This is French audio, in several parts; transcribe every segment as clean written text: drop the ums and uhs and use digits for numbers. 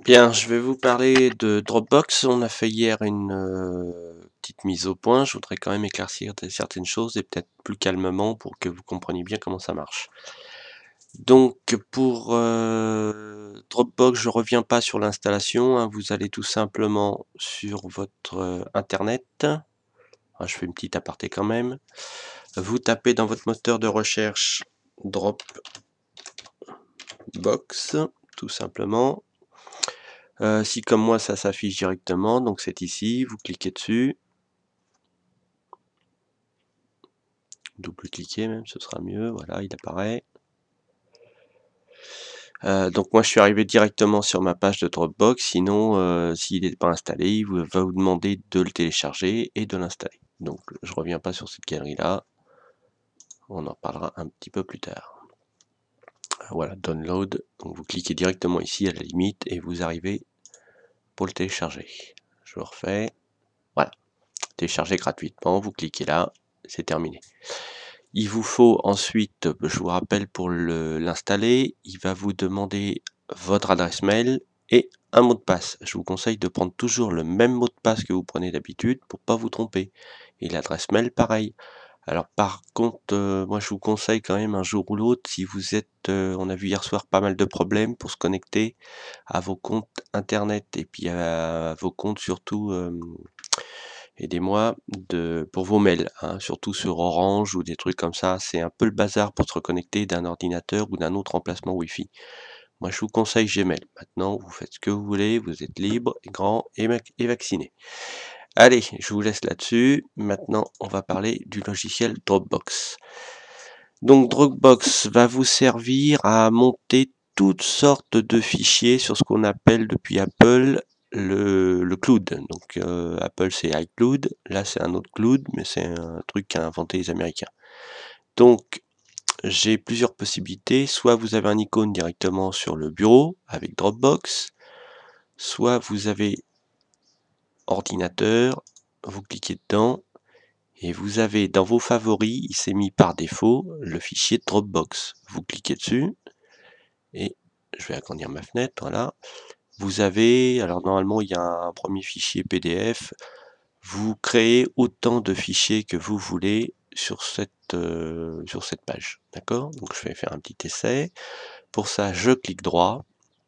Bien, je vais vous parler de Dropbox. On a fait hier une petite mise au point. Je voudrais quand même éclaircir certaines choses et peut-être plus calmement pour que vous compreniez bien comment ça marche. Donc pour Dropbox, je reviens pas sur l'installation, hein. Vous allez tout simplement sur votre internet. Ah, je fais une petite aparté quand même. Vous tapez dans votre moteur de recherche Dropbox, tout simplement. Si comme moi ça s'affiche directement, donc c'est ici, vous cliquez dessus, double-cliquez même, ce sera mieux, voilà, il apparaît. Donc moi je suis arrivé directement sur ma page de Dropbox, sinon s'il n'est pas installé, il va vous demander de le télécharger et de l'installer. Donc je reviens pas sur cette galerie là, on en parlera un petit peu plus tard. Voilà, download, donc vous cliquez directement ici à la limite et vous arrivez pour le télécharger. Je refais, voilà, télécharger gratuitement, vous cliquez là, c'est terminé. Il vous faut ensuite, je vous rappelle pour l'installer, il va vous demander votre adresse mail et un mot de passe. Je vous conseille de prendre toujours le même mot de passe que vous prenez d'habitude pour pas vous tromper. Et l'adresse mail, pareil. Alors par contre, moi je vous conseille quand même un jour ou l'autre, si vous êtes, on a vu hier soir pas mal de problèmes pour se connecter à vos comptes internet et puis à vos comptes surtout aidez-moi pour vos mails, hein, surtout sur Orange ou des trucs comme ça. C'est un peu le bazar pour se reconnecter d'un ordinateur ou d'un autre emplacement Wi-Fi. Moi, je vous conseille Gmail. Maintenant, vous faites ce que vous voulez, vous êtes libre, grand et vacciné. Allez, je vous laisse là-dessus. Maintenant, on va parler du logiciel Dropbox. Donc, Dropbox va vous servir à monter toutes sortes de fichiers sur ce qu'on appelle depuis Apple le cloud. Donc Apple c'est iCloud, là c'est un autre cloud, mais c'est un truc qu'a inventé les Américains. Donc j'ai plusieurs possibilités, soit vous avez un icône directement sur le bureau avec Dropbox, soit vous avez ordinateur, vous cliquez dedans, et vous avez dans vos favoris, il s'est mis par défaut le fichier Dropbox. Vous cliquez dessus, et je vais agrandir ma fenêtre, voilà. Vous avez, alors normalement il y a un premier fichier PDF, vous créez autant de fichiers que vous voulez sur cette page, d'accord? Donc je vais faire un petit essai. Pour ça, je clique droit,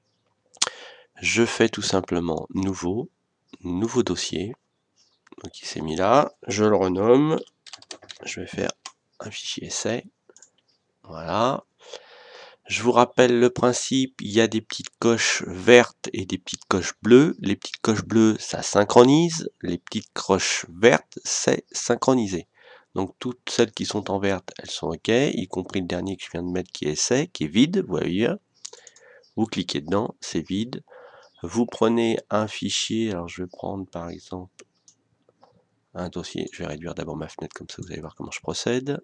je fais tout simplement nouveau dossier, donc il s'est mis là, je le renomme, je vais faire un fichier essai, voilà. Je vous rappelle le principe, il y a des petites coches vertes et des petites coches bleues. Les petites coches bleues, ça synchronise. Les petites coches vertes, c'est synchronisé. Donc toutes celles qui sont en verte, elles sont OK, y compris le dernier que je viens de mettre qui est essai, qui est vide, vous voyez. Vous cliquez dedans, c'est vide. Vous prenez un fichier, alors je vais prendre par exemple un dossier, je vais réduire d'abord ma fenêtre comme ça vous allez voir comment je procède.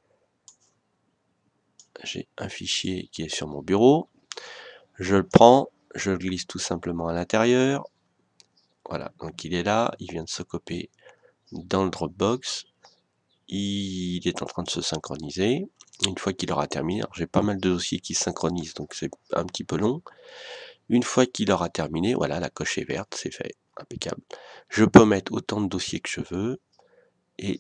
J'ai un fichier qui est sur mon bureau. Je le prends, je le glisse tout simplement à l'intérieur. Voilà, donc il est là, il vient de se copier dans le Dropbox. Il est en train de se synchroniser. Une fois qu'il aura terminé, alors j'ai pas mal de dossiers qui se synchronisent, donc c'est un petit peu long. Une fois qu'il aura terminé, voilà, la coche est verte, c'est fait, impeccable. Je peux mettre autant de dossiers que je veux, et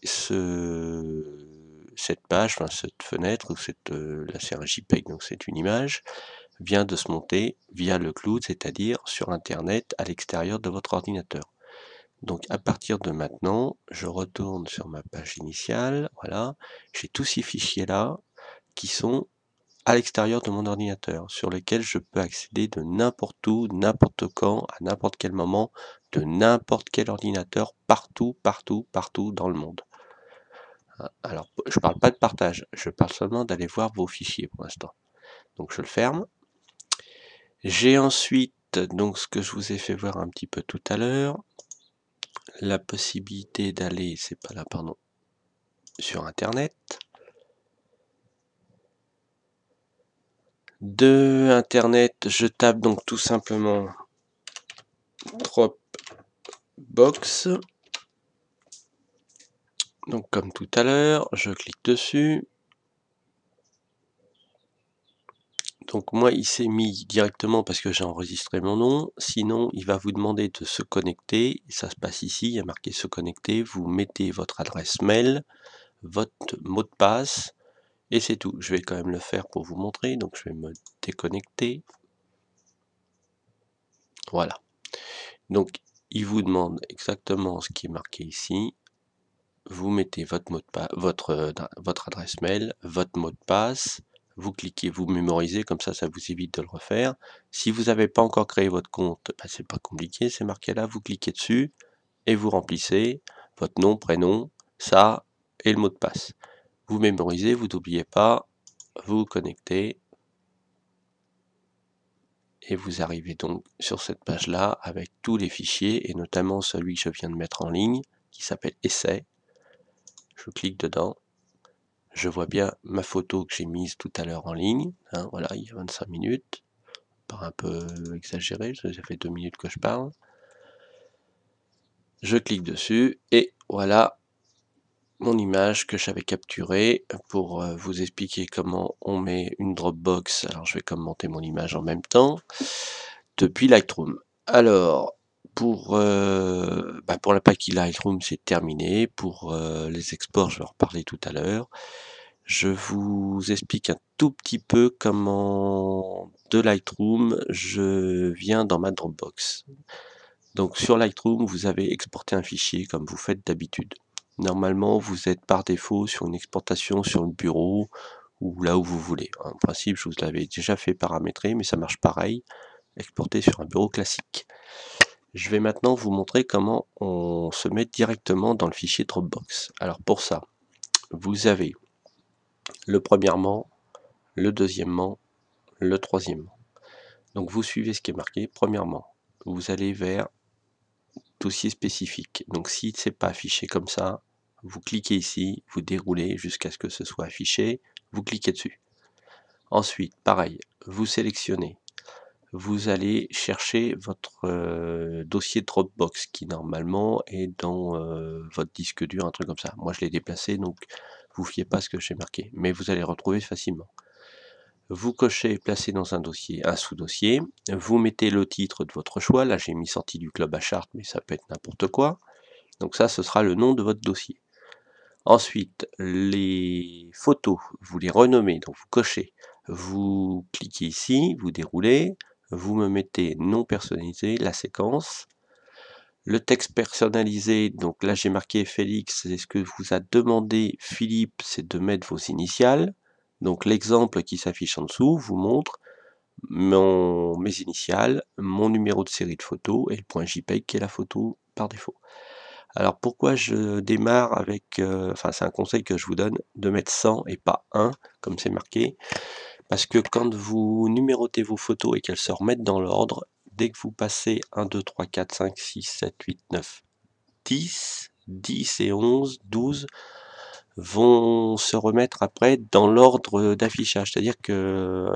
cette page, enfin cette fenêtre, ou là c'est un JPEG, donc c'est une image, vient de se monter via le cloud, c'est-à-dire sur Internet à l'extérieur de votre ordinateur. Donc à partir de maintenant, je retourne sur ma page initiale, voilà, j'ai tous ces fichiers-là qui sont à l'extérieur de mon ordinateur, sur lesquels je peux accéder de n'importe où, n'importe quand, à n'importe quel moment, de n'importe quel ordinateur, partout, partout, partout dans le monde. Alors, je parle pas de partage, je parle seulement d'aller voir vos fichiers pour l'instant. Donc je le ferme. J'ai ensuite, donc ce que je vous ai fait voir un petit peu tout à l'heure, la possibilité d'aller, c'est pas là, pardon, sur Internet. De Internet, je tape donc tout simplement Dropbox. Donc comme tout à l'heure, je clique dessus. Donc moi, il s'est mis directement parce que j'ai enregistré mon nom. Sinon, il va vous demander de se connecter. Ça se passe ici, il y a marqué se connecter. Vous mettez votre adresse mail, votre mot de passe, et c'est tout. Je vais quand même le faire pour vous montrer. Donc je vais me déconnecter. Voilà. Donc il vous demande exactement ce qui est marqué ici. Vous mettez votre mot de passe, votre adresse mail, votre mot de passe, vous cliquez, vous mémorisez, comme ça vous évite de le refaire. Si vous n'avez pas encore créé votre compte, c'est pas compliqué, c'est marqué là, vous cliquez dessus et vous remplissez votre nom, prénom, ça et le mot de passe. Vous mémorisez, vous n'oubliez pas, vous vous connectez et vous arrivez donc sur cette page là avec tous les fichiers et notamment celui que je viens de mettre en ligne qui s'appelle essai. Je clique dedans. Je vois bien ma photo que j'ai mise tout à l'heure en ligne, hein, voilà, il y a 25 minutes, pas un peu exagéré, ça fait 2 minutes que je parle. Je clique dessus et voilà mon image que j'avais capturée pour vous expliquer comment on met une Dropbox. Alors je vais commenter mon image en même temps depuis Lightroom. Alors pour la partie Lightroom c'est terminé, pour les exports je vais en reparler tout à l'heure. Je vous explique un tout petit peu comment de Lightroom je viens dans ma Dropbox. Donc sur Lightroom, vous avez exporté un fichier comme vous faites d'habitude. Normalement, vous êtes par défaut sur une exportation sur le bureau ou là où vous voulez. En principe, je vous l'avais déjà fait paramétrer, mais ça marche pareil, exporter sur un bureau classique. Je vais maintenant vous montrer comment on se met directement dans le fichier Dropbox. Alors pour ça, vous avez le premièrement, le deuxièmement, le troisièmement. Donc vous suivez ce qui est marqué. Premièrement, vous allez vers dossier spécifique. Donc si c'est pas affiché comme ça, vous cliquez ici, vous déroulez jusqu'à ce que ce soit affiché, vous cliquez dessus. Ensuite, pareil, vous sélectionnez. Vous allez chercher votre dossier Dropbox qui normalement est dans votre disque dur, un truc comme ça. Moi je l'ai déplacé, donc vous fiez pas à ce que j'ai marqué, mais vous allez le retrouver facilement. Vous cochez placer dans un dossier, un sous-dossier, vous mettez le titre de votre choix, là j'ai mis sortie du club à Chartres, mais ça peut être n'importe quoi, donc ça ce sera le nom de votre dossier. Ensuite, les photos, vous les renommez, donc vous cochez, vous cliquez ici, vous déroulez, vous me mettez nom personnalisé, la séquence, le texte personnalisé, donc là j'ai marqué Félix, c'est ce que vous a demandé Philippe, c'est de mettre vos initiales. Donc l'exemple qui s'affiche en dessous vous montre mes initiales, mon numéro de série de photo et le point JPEG qui est la photo par défaut. Alors pourquoi je démarre avec, enfin c'est un conseil que je vous donne, de mettre 100 et pas 1 comme c'est marqué, parce que quand vous numérotez vos photos et qu'elles se remettent dans l'ordre, dès que vous passez 1, 2, 3, 4, 5, 6, 7, 8, 9, 10, 10 et 11, 12 vont se remettre après dans l'ordre d'affichage. C'est-à-dire que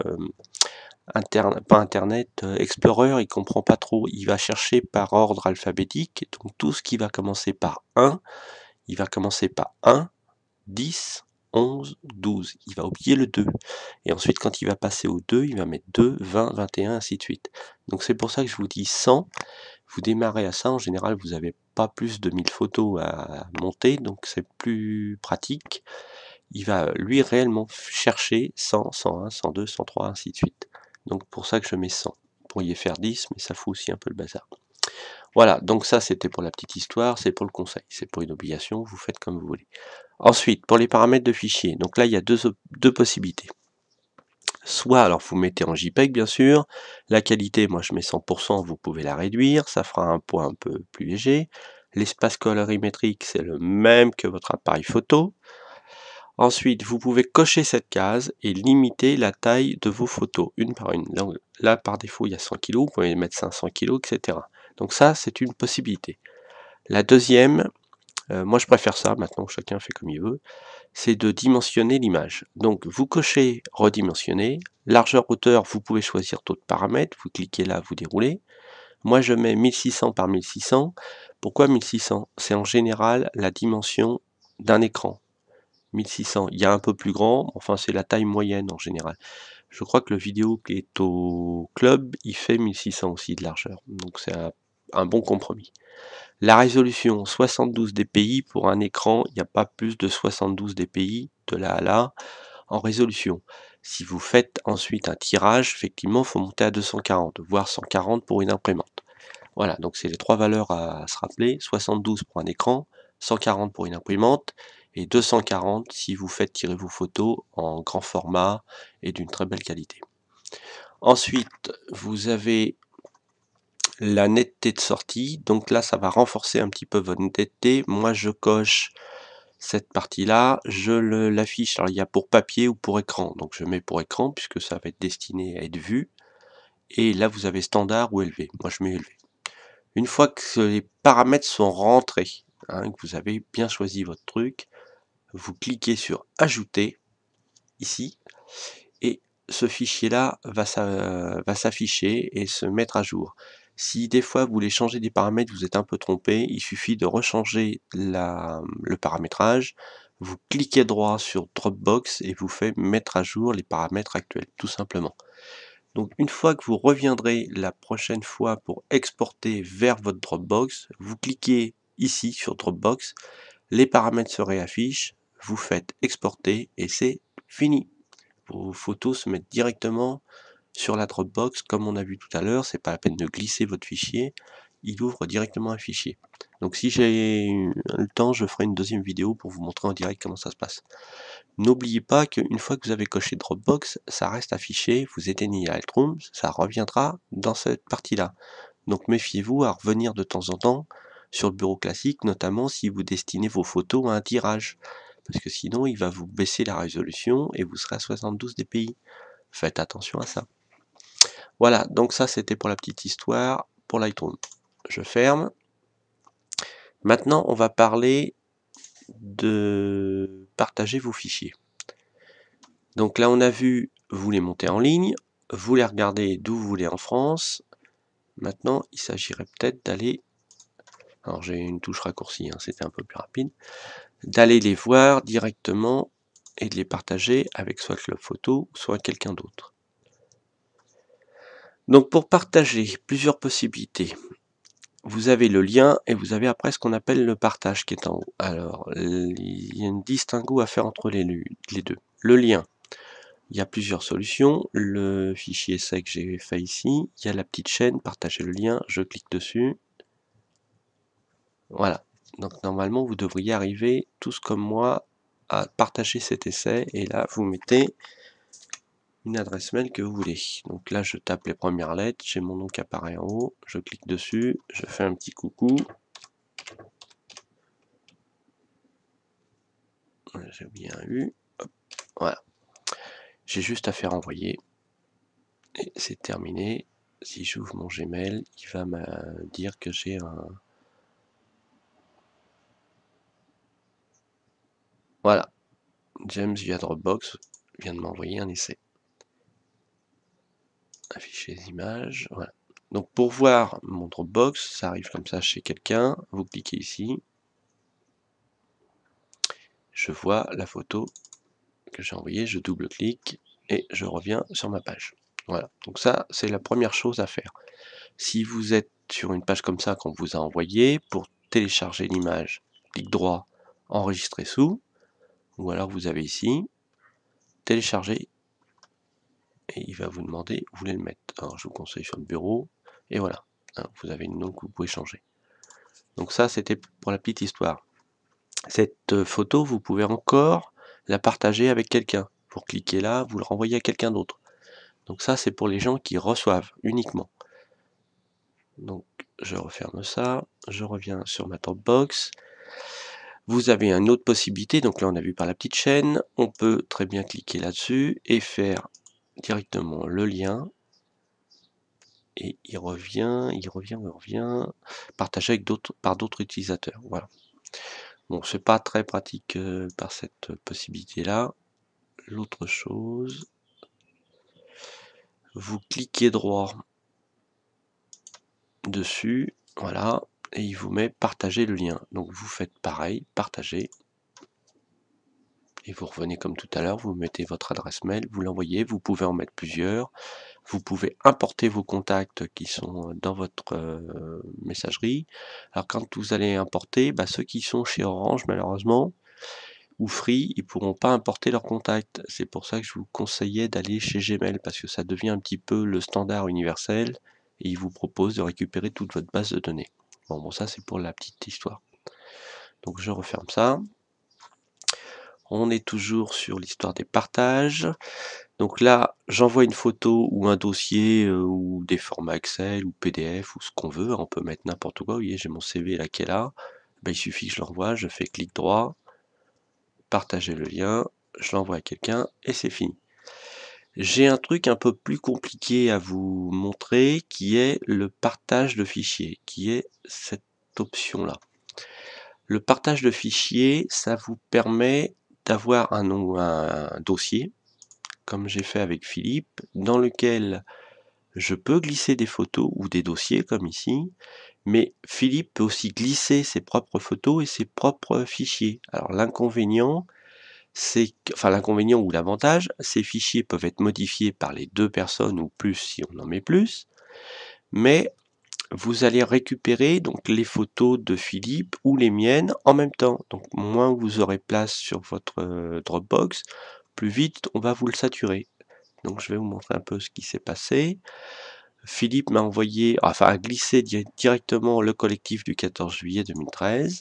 pas Internet, Explorer, il comprend pas trop. Il va chercher par ordre alphabétique. Donc tout ce qui va commencer par 1, il va commencer par 1, 10, 11, 12. Il va oublier le 2. Et ensuite, quand il va passer au 2, il va mettre 2, 20, 21, ainsi de suite. Donc c'est pour ça que je vous dis 100. Vous démarrez à ça. En général, vous n'avez pas plus de 1000 photos à monter. Donc c'est plus pratique. Il va lui réellement chercher 100, 101, 102, 103, ainsi de suite. Donc pour ça que je mets 100. Vous pourriez faire 10, mais ça fout aussi un peu le bazar. Voilà, donc ça c'était pour la petite histoire, c'est pour le conseil, c'est pour une obligation, vous faites comme vous voulez. Ensuite, pour les paramètres de fichier, donc là il y a deux possibilités. Soit, alors vous mettez en JPEG bien sûr, la qualité, moi je mets 100%, vous pouvez la réduire, ça fera un poids un peu plus léger. L'espace colorimétrique, c'est le même que votre appareil photo. Ensuite, vous pouvez cocher cette case et limiter la taille de vos photos, une par une. Là par défaut, il y a 100 kg, vous pouvez mettre 500 kg, etc. Donc ça, c'est une possibilité. La deuxième, moi je préfère ça, maintenant chacun fait comme il veut, c'est de dimensionner l'image. Donc vous cochez redimensionner, largeur hauteur, vous pouvez choisir d'autres paramètres, vous cliquez là, vous déroulez. Moi je mets 1600 par 1600. Pourquoi 1600? C'est en général la dimension d'un écran. 1600, il y a un peu plus grand, enfin c'est la taille moyenne en général. Je crois que le vidéo qui est au club, il fait 1600 aussi de largeur. Donc c'est un bon compromis. La résolution 72 dpi pour un écran, il n'y a pas plus de 72 dpi de là à là en résolution. Si vous faites ensuite un tirage, effectivement, il faut monter à 240, voire 140 pour une imprimante. Voilà, donc c'est les trois valeurs à se rappeler, 72 pour un écran, 140 pour une imprimante, et 240 si vous faites tirer vos photos en grand format et d'une très belle qualité. Ensuite, vous avez la netteté de sortie, donc là ça va renforcer un petit peu votre netteté. Moi je coche cette partie-là, je l'affiche, alors il y a pour papier ou pour écran, donc je mets pour écran puisque ça va être destiné à être vu, et là vous avez standard ou élevé, moi je mets élevé. Une fois que les paramètres sont rentrés, hein, que vous avez bien choisi votre truc, vous cliquez sur ajouter, ici, et ce fichier-là va s'afficher et se mettre à jour. Si des fois vous voulez changer des paramètres, vous êtes un peu trompé, il suffit de rechanger le paramétrage, vous cliquez droit sur Dropbox et vous fait mettre à jour les paramètres actuels, tout simplement. Donc une fois que vous reviendrez la prochaine fois pour exporter vers votre Dropbox, vous cliquez ici sur Dropbox, les paramètres se réaffichent, vous faites exporter et c'est fini. Vos photos se mettent directement sur la Dropbox, comme on a vu tout à l'heure, c'est pas la peine de glisser votre fichier, il ouvre directement un fichier. Donc si j'ai le temps, je ferai une deuxième vidéo pour vous montrer en direct comment ça se passe. N'oubliez pas qu'une fois que vous avez coché Dropbox, ça reste affiché, vous éteignez Lightroom, ça reviendra dans cette partie-là. Donc méfiez-vous à revenir de temps en temps sur le bureau classique, notamment si vous destinez vos photos à un tirage. Parce que sinon, il va vous baisser la résolution et vous serez à 72 dpi. Faites attention à ça. Voilà, donc ça c'était pour la petite histoire pour Lightroom. Je ferme. Maintenant, on va parler de partager vos fichiers. Donc là, on a vu, vous les montez en ligne, vous les regardez d'où vous voulez en France. Maintenant, il s'agirait peut-être d'aller, alors j'ai une touche raccourcie, hein, c'était un peu plus rapide, d'aller les voir directement et de les partager avec soit Club Photo, soit quelqu'un d'autre. Donc pour partager, plusieurs possibilités. Vous avez le lien et vous avez après ce qu'on appelle le partage qui est en haut. Alors, il y a un distinguo à faire entre les deux. Le lien, il y a plusieurs solutions. Le fichier sec que j'ai fait ici, il y a la petite chaîne, partager le lien, je clique dessus. Voilà. Donc normalement, vous devriez arriver tous comme moi à partager cet essai. Et là, vous mettez une adresse mail que vous voulez. Donc là, je tape les premières lettres, j'ai mon nom qui apparaît en haut, je clique dessus, je fais un petit coucou. J'ai bien eu. Hop, voilà. J'ai juste à faire envoyer. Et c'est terminé. Si j'ouvre mon Gmail, il va me dire que j'ai un... Voilà. James via Dropbox vient de m'envoyer un essai. Afficher les images. Voilà. Donc pour voir mon Dropbox, ça arrive comme ça chez quelqu'un. Vous cliquez ici. Je vois la photo que j'ai envoyée. Je double-clique et je reviens sur ma page. Voilà. Donc ça, c'est la première chose à faire. Si vous êtes sur une page comme ça qu'on vous a envoyé, pour télécharger l'image, clic droit, enregistrer sous, ou alors vous avez ici, télécharger, et il va vous demander où vous voulez le mettre. Alors je vous conseille sur le bureau, et voilà, vous avez une nom que vous pouvez changer. Donc ça, c'était pour la petite histoire. Cette photo, vous pouvez encore la partager avec quelqu'un. Vous cliquez là, vous le renvoyez à quelqu'un d'autre. Donc ça, c'est pour les gens qui reçoivent uniquement. Donc je referme ça, je reviens sur ma Dropbox. Vous avez une autre possibilité, donc là on a vu par la petite chaîne, on peut très bien cliquer là-dessus et faire directement le lien. Et il revient, partager avec par d'autres utilisateurs. Voilà. Bon, c'est pas très pratique par cette possibilité-là. L'autre chose, vous cliquez droit dessus, voilà, et il vous met partager le lien. Donc vous faites pareil, partager, et vous revenez comme tout à l'heure, vous mettez votre adresse mail, vous l'envoyez, vous pouvez en mettre plusieurs, vous pouvez importer vos contacts qui sont dans votre messagerie. Alors quand vous allez importer, ceux qui sont chez Orange malheureusement, ou Free, ils pourront pas importer leurs contacts. C'est pour ça que je vous conseillais d'aller chez Gmail, parce que ça devient un petit peu le standard universel, et il vous propose de récupérer toute votre base de données. Bon, ça c'est pour la petite histoire. Donc je referme ça. On est toujours sur l'histoire des partages. Donc là, j'envoie une photo ou un dossier ou des formats Excel ou PDF ou ce qu'on veut. On peut mettre n'importe quoi. Vous voyez, j'ai mon CV là qui est là. Il suffit que je l'envoie. Je fais clic droit, partager le lien, je l'envoie à quelqu'un et c'est fini. J'ai un truc un peu plus compliqué à vous montrer qui est le partage de fichiers, qui est cette option-là. Le partage de fichiers, ça vous permet d'avoir un dossier, comme j'ai fait avec Philippe, dans lequel je peux glisser des photos ou des dossiers comme ici, mais Philippe peut aussi glisser ses propres photos et ses propres fichiers. Alors l'inconvénient, l'inconvénient ou l'avantage, ces fichiers peuvent être modifiés par les deux personnes ou plus si on en met plus, mais vous allez récupérer donc les photos de Philippe ou les miennes en même temps. Donc moins vous aurez place sur votre Dropbox, plus vite on va vous le saturer. Donc je vais vous montrer un peu ce qui s'est passé. Philippe m'a envoyé, a glissé directement le collectif du 14 juillet 2013.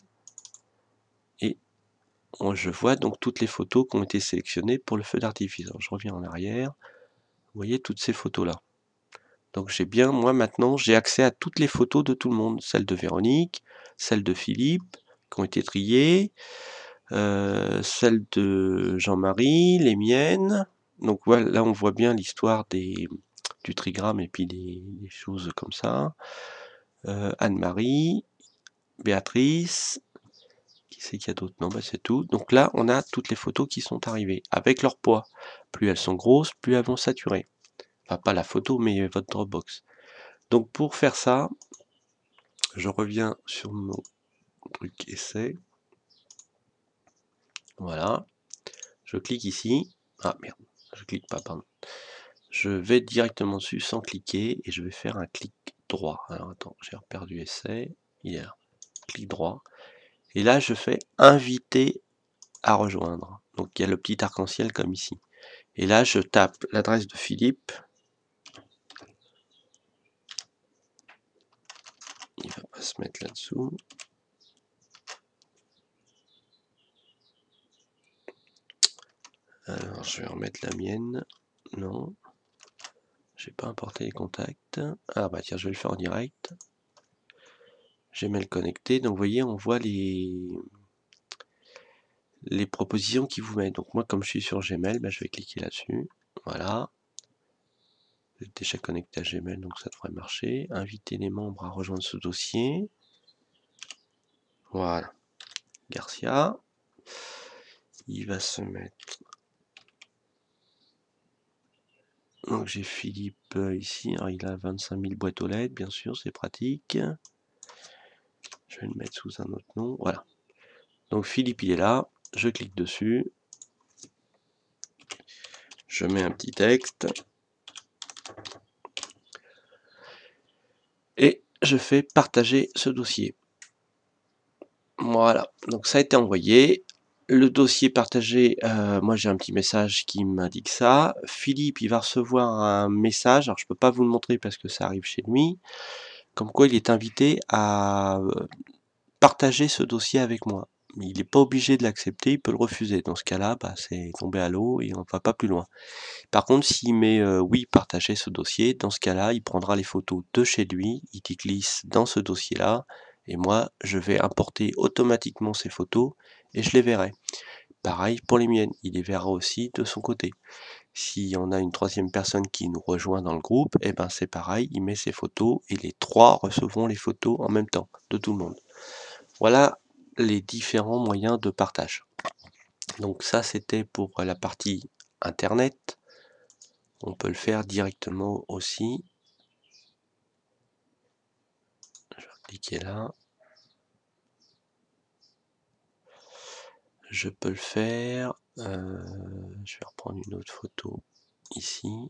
Et je vois donc toutes les photos qui ont été sélectionnées pour le feu d'artifice. Je reviens en arrière. Vous voyez toutes ces photos-là. Donc moi maintenant, j'ai accès à toutes les photos de tout le monde. Celles de Véronique, celles de Philippe, qui ont été triées, celles de Jean-Marie, les miennes. Donc voilà, là on voit bien l'histoire du trigramme et puis des choses comme ça. Anne-Marie, Béatrice, qui c'est qu'il y a d'autres? Non, c'est tout. Donc là, on a toutes les photos qui sont arrivées, avec leur poids. Plus elles sont grosses, plus elles vont saturer. Enfin, pas la photo, mais votre Dropbox. Donc pour faire ça, je reviens sur mon truc essai. Voilà. Je clique ici. Ah merde, je clique pas, pardon. Je vais directement dessus sans cliquer et je vais faire un clic droit. Alors attends, j'ai perdu essai. Il est là. Clic droit. Et là, je fais inviter à rejoindre. Donc il y a le petit arc-en-ciel comme ici. Et là, je tape l'adresse de Philippe. Il va pas se mettre là-dessous. Alors, je vais remettre la mienne. Non. J'ai pas importé les contacts. Ah bah tiens, je vais le faire en direct. Gmail connecté. Donc vous voyez, on voit les propositions qui vous mettent. Donc moi, comme je suis sur Gmail, je vais cliquer là-dessus. Voilà. Vous êtes déjà connecté à Gmail, donc ça devrait marcher. Inviter les membres à rejoindre ce dossier. Voilà. Garcia. Il va se mettre. Donc j'ai Philippe ici. Alors il a 25 000 boîtes aux lettres, bien sûr, c'est pratique. Je vais le mettre sous un autre nom. Voilà. Donc Philippe, il est là. Je clique dessus. Je mets un petit texte. Et je fais partager ce dossier. Voilà, donc ça a été envoyé. Le dossier partagé, moi j'ai un petit message qui m'indique ça. Philippe, il va recevoir un message, alors je peux pas vous le montrer parce que ça arrive chez lui, comme quoi il est invité à partager ce dossier avec moi. Mais il n'est pas obligé de l'accepter, il peut le refuser. Dans ce cas-là, c'est tombé à l'eau et on ne va pas plus loin. Par contre, s'il met oui, partager ce dossier, dans ce cas-là, il prendra les photos de chez lui, il les glisse dans ce dossier-là, et moi, je vais importer automatiquement ces photos et je les verrai. Pareil pour les miennes, il les verra aussi de son côté. Si on a une troisième personne qui nous rejoint dans le groupe, et c'est pareil, il met ses photos et les trois recevront les photos en même temps de tout le monde. Voilà les différents moyens de partage. Donc ça, c'était pour la partie Internet. On peut le faire directement aussi. Je vais cliquer là. Je peux le faire Je vais reprendre une autre photo ici.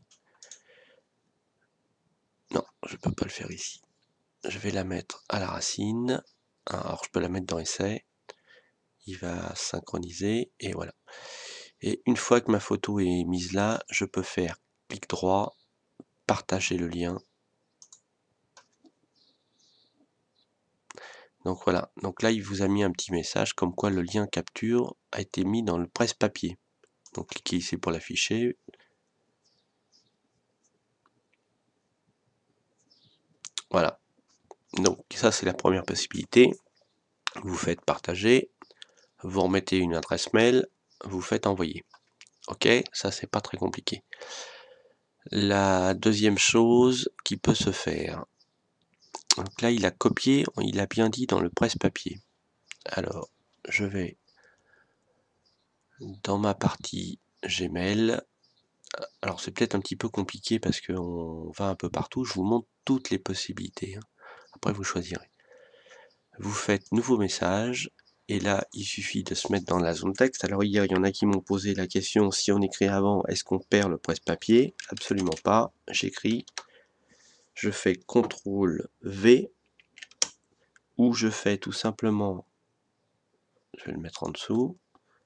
Non, je peux pas le faire ici. Je vais la mettre à la racine. Alors je peux la mettre dans essai. Il va synchroniser et voilà. Et une fois que ma photo est mise là, je peux faire clic droit, partager le lien. Donc voilà, donc là il vous a mis un petit message comme quoi le lien capture a été mis dans le presse-papier. Donc cliquez ici pour l'afficher. Voilà, donc ça c'est la première possibilité. Vous faites partager, vous remettez une adresse mail, vous faites envoyer. Ok, ça c'est pas très compliqué. La deuxième chose qui peut se faire, donc là il a copié, il a bien dit dans le presse-papier. Alors je vais dans ma partie Gmail. Alors c'est peut-être un petit peu compliqué parce qu'on va un peu partout. Je vous montre toutes les possibilités. Après vous choisirez. Vous faites nouveau message. Et là, il suffit de se mettre dans la zone texte. Alors hier, il y en a qui m'ont posé la question, si on écrit avant, est-ce qu'on perd le presse-papier? Absolument pas. J'écris, je fais CTRL V, ou je fais tout simplement, je vais le mettre en dessous,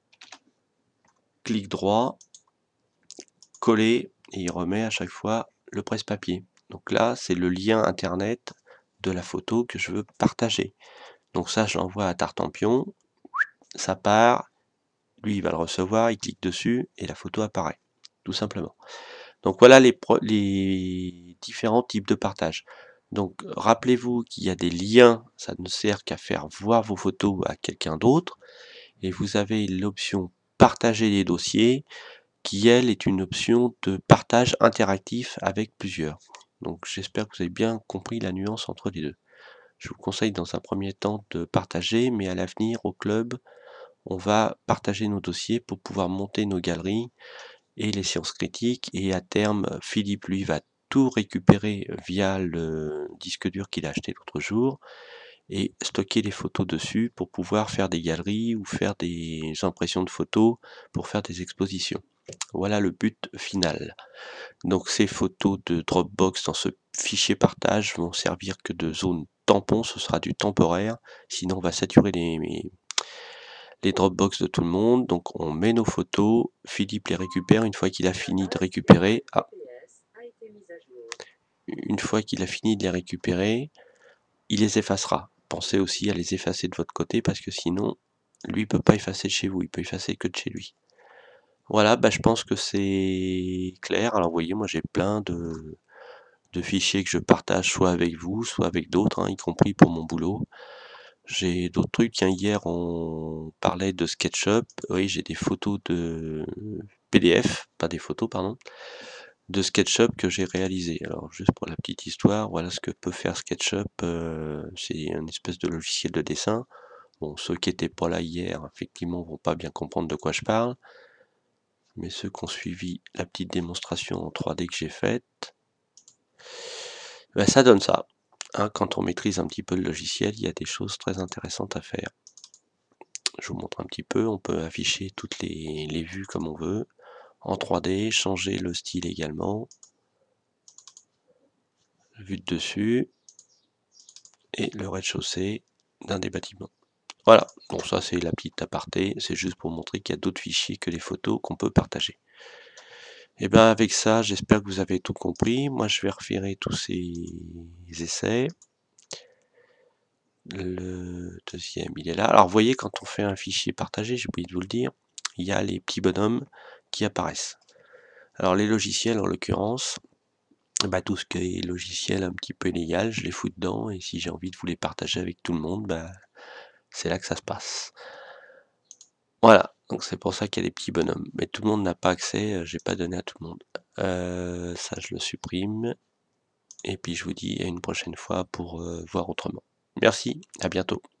clic droit, coller, et il remet à chaque fois le presse-papier. Donc là, c'est le lien internet de la photo que je veux partager. Donc ça, je l'envoie à Tartampion, ça part, lui il va le recevoir, il clique dessus et la photo apparaît, tout simplement. Donc voilà les différents types de partage. Donc rappelez-vous qu'il y a des liens, ça ne sert qu'à faire voir vos photos à quelqu'un d'autre, et vous avez l'option partager les dossiers, qui elle est une option de partage interactif avec plusieurs. Donc j'espère que vous avez bien compris la nuance entre les deux. Je vous conseille dans un premier temps de partager, mais à l'avenir au club, on va partager nos dossiers pour pouvoir monter nos galeries et les séances critiques, et à terme, Philippe lui va tout récupérer via le disque dur qu'il a acheté l'autre jour et stocker les photos dessus pour pouvoir faire des galeries ou faire des impressions de photos pour faire des expositions. Voilà le but final. Donc ces photos de Dropbox dans ce fichier partage vont servir que de zone tampon, ce sera du temporaire, sinon on va saturer les Dropbox de tout le monde. Donc on met nos photos, Philippe les récupère, une fois qu'il a fini de récupérer, une fois qu'il a fini de les récupérer, il les effacera. Pensez aussi à les effacer de votre côté parce que sinon, lui ne peut pas effacer de chez vous, il peut effacer que de chez lui. Voilà, bah, je pense que c'est clair. Alors vous voyez, moi j'ai plein de fichiers que je partage soit avec vous, soit avec d'autres, hein, y compris pour mon boulot. J'ai d'autres trucs, hein. Hier on parlait de SketchUp, oui j'ai des photos de PDF, pas des photos pardon, de SketchUp que j'ai réalisé. Alors juste pour la petite histoire, voilà ce que peut faire SketchUp, c'est une espèce de logiciel de dessin. Bon, ceux qui n'étaient pas là hier, effectivement, vont pas bien comprendre de quoi je parle, mais ceux qui ont suivi la petite démonstration en 3D que j'ai faite, ben ça donne ça. Hein, quand on maîtrise un petit peu le logiciel, il y a des choses très intéressantes à faire. Je vous montre un petit peu, on peut afficher toutes les vues comme on veut, en 3D, changer le style également, vue de dessus, et le rez-de-chaussée d'un des bâtiments. Voilà, bon ça c'est la petite aparté, c'est juste pour montrer qu'il y a d'autres fichiers que les photos qu'on peut partager. Et bien avec ça, j'espère que vous avez tout compris. Moi je vais refaire tous ces essais. Le deuxième, il est là. Alors vous voyez, quand on fait un fichier partagé, j'ai oublié de vous le dire, il y a les petits bonhommes qui apparaissent. Alors les logiciels en l'occurrence, bah, tout ce qui est logiciel un petit peu illégal, je les fous dedans, et si j'ai envie de vous les partager avec tout le monde, bah, c'est là que ça se passe. Voilà, donc c'est pour ça qu'il y a des petits bonhommes. Mais tout le monde n'a pas accès, j'ai pas donné à tout le monde. Ça je le supprime. Et puis je vous dis à une prochaine fois pour voir autrement. Merci, à bientôt.